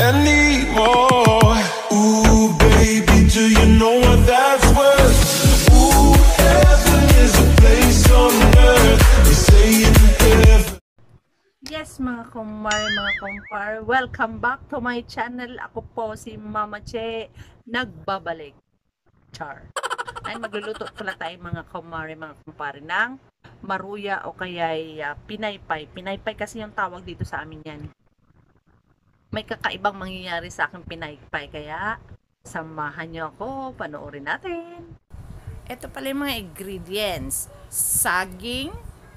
anymore. Ooh, baby, do you know what that's worth? Ooh, heaven is a place on earth. They say in heaven. Yes, mga kumar, mga kumpar, welcome back to my channel. Ako po si Mama Che, nagbabalik. Char. Ay, magluluto pala tayo mga kumare, mga kumpare ng maruya o kaya pinaypay. Pinaypay kasi yung tawag dito sa amin yan. May kakaibang mangyayari sa aking pinaypay, kaya samahan nyo ako, panoorin natin. Ito pala yung mga ingredients. Saging,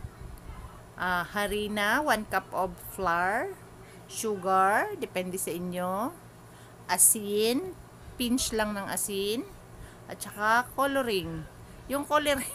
harina, 1 cup of flour, sugar, depende sa inyo, asin, pinch lang ng asin, at saka coloring. Yung coloring,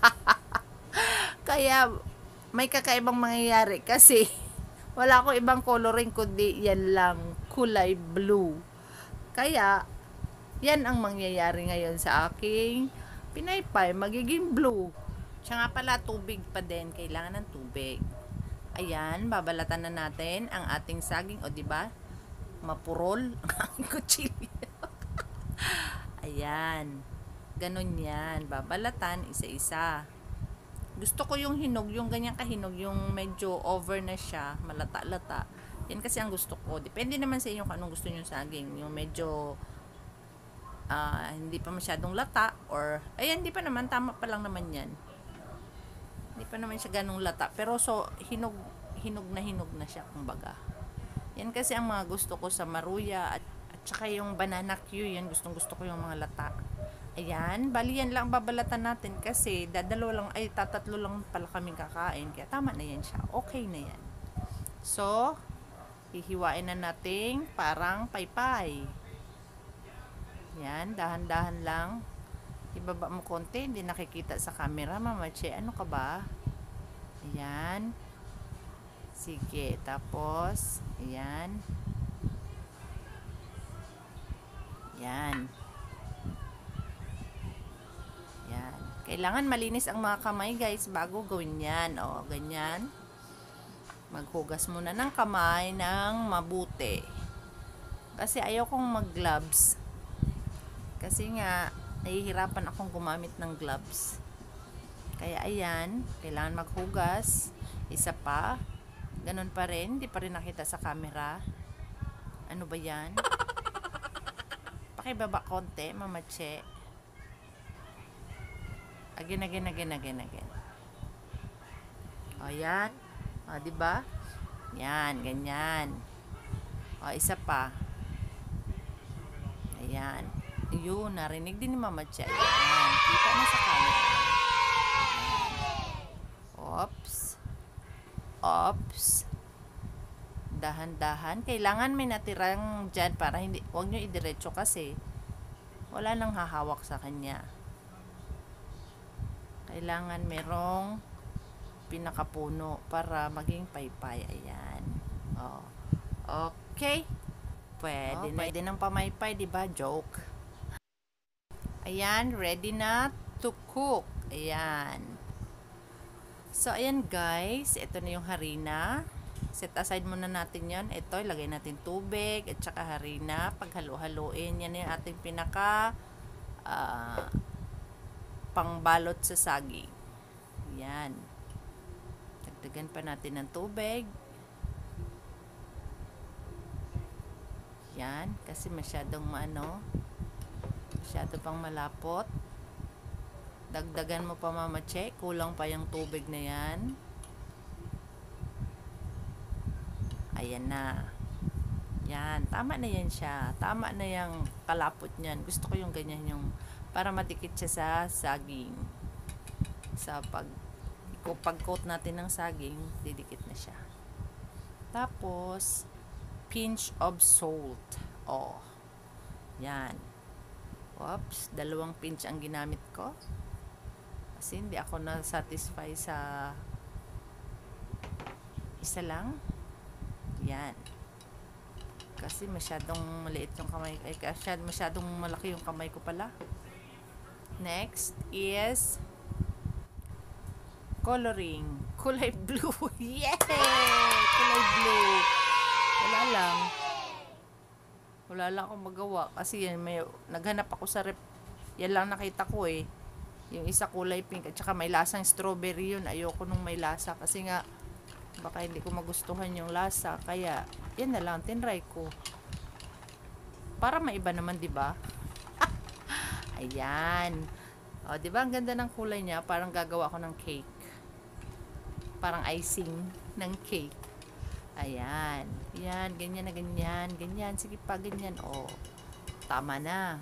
kaya may kakaibang mangyayari kasi wala ko ibang coloring kundi yan lang, kulay blue. Kaya, yan ang mangyayari ngayon sa aking pinaypay, magiging blue. Siya nga pala, tubig pa din. Kailangan ng tubig. Ayan, babalatan na natin ang ating saging. O, diba? Mapurol ang aking kutsilyo. Ayan. Ganon yan. Babalatan, isa-isa. Gusto ko yung hinog, yung ganyang kahinog, yung medyo over na siya, malata-lata. Yan kasi ang gusto ko. Depende naman sa inyo kung anong gusto nyo saging. Yung medyo hindi pa masyadong lata or, ayan, hindi pa naman, tama pa lang naman yan. Hindi pa naman siya ganong lata. Pero so, hinog na siya, kumbaga. Yan kasi ang mga gusto ko sa maruya at saka yung banana Q, yan gustong gusto ko yung mga lata. Ayan, bali yan lang babalatan natin kasi tatatlo lang pala kaming kakain. Kaya tama na yan siya. Okay na yan. So, hihiwain na natin parang paypay. Yan, dahan-dahan lang. Ibaba mo konti, hindi nakikita sa camera, Mama Che. Ano ka ba? Ayan. Sige, tapos, ayan. Yan. Yan. Kailangan malinis ang mga kamay, guys, bago gawin yan. O, ganyan. Maghugas muna ng kamay ng mabuti. Kasi ayaw kong mag-gloves. Kasi nga, nahihirapan akong gumamit ng gloves. Kaya ayan, kailangan maghugas. Isa pa. Ganun pa rin, hindi pa rin nakita sa camera. Ano ba yan? Pakibaba konti, Mama Che. Again. O, yan. O, diba? Yan, ganyan. O, isa pa. Ayan. Yun, narinig din ni Mama Che. Ayan, kita na sa camera. Oops. Dahan-dahan. Kailangan may natirang dyan para hindi, huwag nyo idiretso kasi wala nang hahawak sa kanya. Kailangan merong pinakapuno para maging paypay. Ayan. O. Okay. Pwede ng pamaypay, diba? Joke. Ayan, ready na to cook. Ayan. So, ayan guys. Ito na yung harina. Set aside muna natin yan. Ito, ilagay natin tubig at saka harina. Paghalo-haloin. Yan yung ating pinaka pangbalot sa saging. Ayan. Dagdagan pa natin ng tubig. Yan. Kasi masyadong masyado pang malapot. Dagdagan mo pa, Mama Che. Kulang pa yung tubig na yan. Ayan na. Yan. Tama na yan siya. Tama na yung kalapot niyan. Gusto ko yung ganyan yung para matikit siya sa saging. Sa pag-coat natin ng saging, didikit na siya. Tapos, pinch of salt. Oh. Yan. Oops, 2 pinch ang ginamit ko. Kasi hindi ako na-satisfy sa isa lang. Yan. Kasi masyadong maliit yung kamay. Masyadong malaki yung kamay ko pala. Next is coloring. Kulay blue. Yay! Kulay blue. Wala lang. Wala lang akong magawa. Kasi yan, naghanap ako sa rep. Yan lang nakita ko eh. Yung isa kulay pink at saka may lasang strawberry yun. Ayoko nung may lasa kasi nga baka hindi ko magustuhan yung lasa. Kaya, yan na lang. Tinry ko. Para maiba naman, di ba? Ayan. O, di ba ang ganda ng kulay niya? Parang gagawa ko ng cake. Parang icing ng cake. Ayan. Yan, ganyan na ganyan. Ganyan, sige pa, ganyan. O, tama na.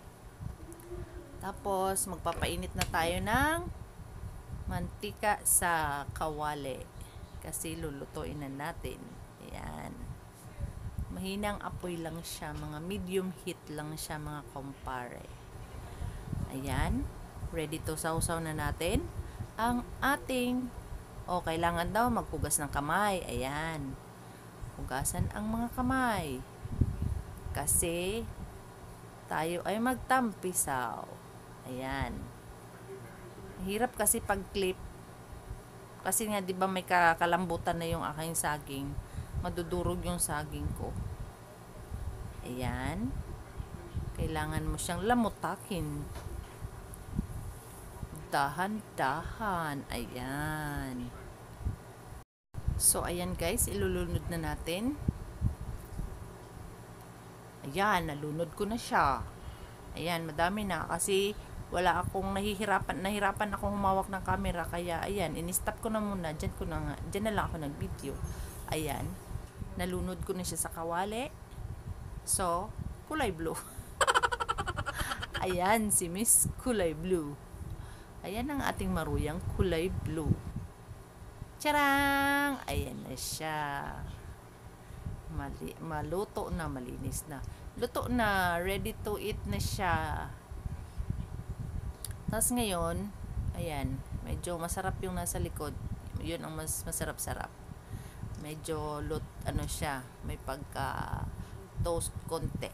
Tapos, magpapainit na tayo ng mantika sa kawali. Kasi lulutuin na natin. Ayan. Mahinang apoy lang siya. Mga medium heat lang siya, mga kumpare. Ayan. Ready to sausaw na natin ang ating kailangan daw maghugas ng kamay. Ayan. Hugasan ang mga kamay. Kasi tayo ay magtampisaw. Ayan. Hirap kasi pag-clip. Kasi nga 'di ba may kalambutan na yung aking saging. Madudurog yung saging ko. Ayan. Kailangan mo siyang lamutakin. Dahan-dahan. Ayan. So, ayan guys, ilulunod na natin. Ayan, nalunod ko na siya. Ayan, madami na kasi wala akong nahirapan akong humawak ng camera. Kaya, ayan, in-stop ko na muna. Diyan na lang ako nag-video. Ayan, nalunod ko na siya sa kawali. So, kulay blue. Ayan, si Miss Kulay Blue. Ayan ang ating maruyang kulay blue. Charang! Ayan na siya. Maluto na, malinis na. Luto na, ready to eat na siya. Tapos ngayon, ayan, medyo masarap yung nasa likod. Yun ang mas masarap-sarap. Medyo siya, may pagka toast konti.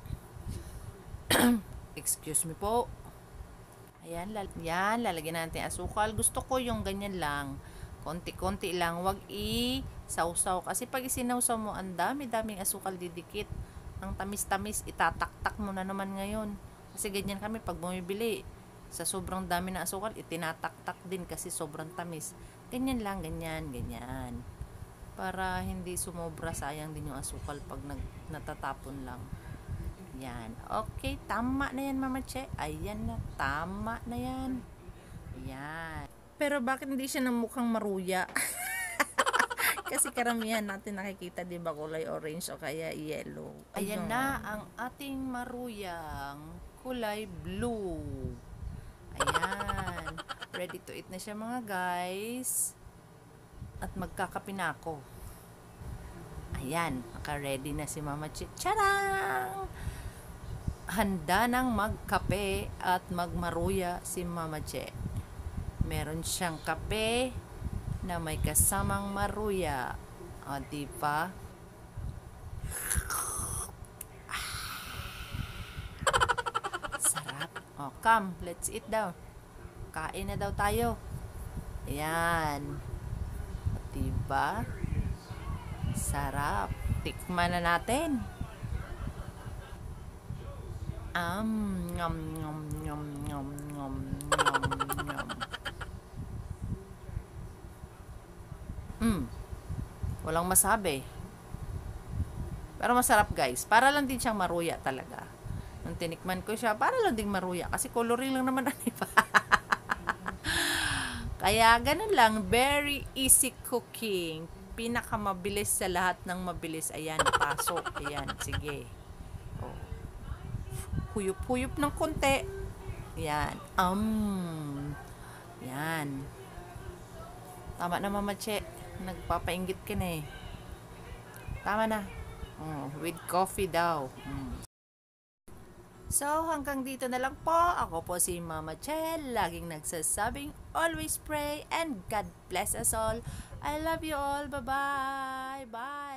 Excuse me po. Ayan, lalagyan natin asukal. Gusto ko yung ganyan lang. Konti-konti lang, wag i-sausaw. Kasi pag isinawsaw mo, ang dami-daming asukal didikit. Ang tamis-tamis, itataktak mo na naman ngayon. Kasi ganyan kami pag bumibili. Sa sobrang dami na asukal, itinataktak din kasi sobrang tamis. Ganyan lang, ganyan. Para hindi sumobra, sayang din yung asukal pag natatapon lang. Yan. Okay, tama na yan, Mama Che. Ayan na, tama na yan. Yan. Pero bakit hindi siya ng mukhang maruya? Kasi karamihan natin nakikita, di ba, kulay orange o kaya yellow. Ayan na ang ating maruyang kulay blue. Ayan. Ready to eat na siya, mga guys. At magkakape na ako. Ayan. Naka-ready na si Mama Che. Charang! Handa nang magkape at magmaruya si Mama Che. Meron siyang kape na may kasamang maruya. O, diba? Sarap. O, come, let's eat daw. Kain na daw tayo. Ayan. O, diba? Sarap. Tikman na natin. Ngam, ngam, ngam, ngam, ngam, ngam, ngam. Walang masabi. Pero masarap, guys. Para lang din siyang maruya talaga. Nung tinikman ko siya, para lang din maruya. Kasi coloring lang naman ang iba. Kaya, ganun lang. Very easy cooking. Pinakamabilis sa lahat ng mabilis. Ayan, pasok. Ayan, sige. Oh. Huyup-huyup ng konti. Ayan. Yan. Tama na, Mama Che. Nagpapainggit ka na eh. Tama na. With coffee daw. So, hanggang dito na lang po. Ako po si Mama Che. Laging nagsasabing, always pray and God bless us all. I love you all. Bye-bye. Bye.